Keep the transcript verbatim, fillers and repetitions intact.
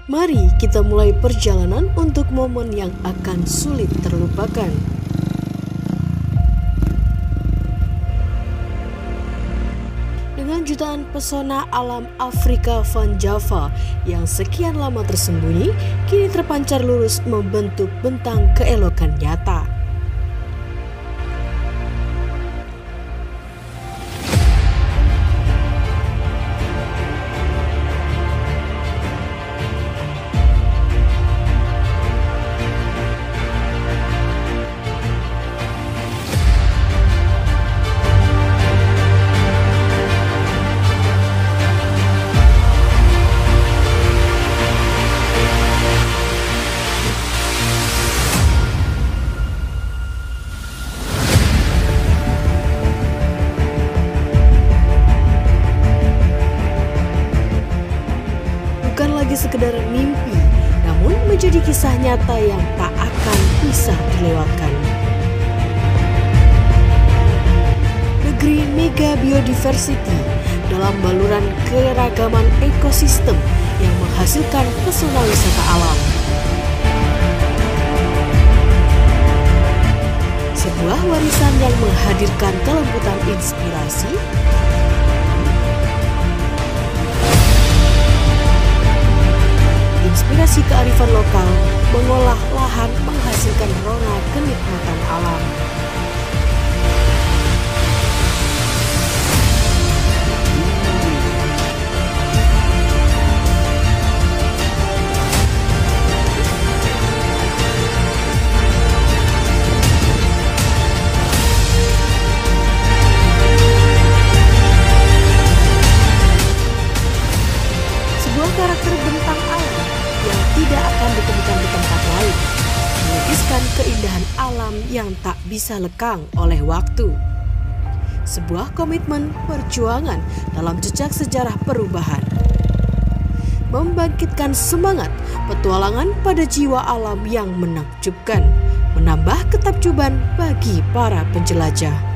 Mari kita mulai perjalanan untuk momen yang akan sulit terlupakan. Dengan jutaan pesona alam Afrika Van Java yang sekian lama tersembunyi, kini terpancar lurus membentuk bentang keelokan nyata. Bukan lagi sekedar mimpi, namun menjadi kisah nyata yang tak akan bisa dilewatkan. Negeri mega biodiversity dalam baluran keragaman ekosistem yang menghasilkan pesona wisata alam. Sebuah warisan yang menghadirkan kelembutan inspirasi, inspirasi kearifan lokal, mengolah lahan menghasilkan rona kenikmatan alam. Sebuah karakter bentang alam yang tidak akan ditemukan di tempat lain, melukiskan keindahan alam yang tak bisa lekang oleh waktu. Sebuah komitmen perjuangan dalam jejak sejarah perubahan, membangkitkan semangat petualangan pada jiwa alam yang menakjubkan, menambah ketakjuban bagi para penjelajah.